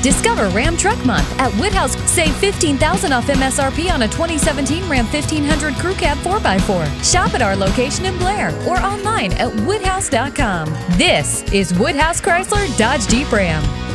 Discover Ram Truck Month at Woodhouse. Save $15,000 off MSRP on a 2017 Ram 1500 Crew Cab 4x4. Shop at our location in Blair or online at woodhouse.com. This is Woodhouse Chrysler Dodge Jeep Ram.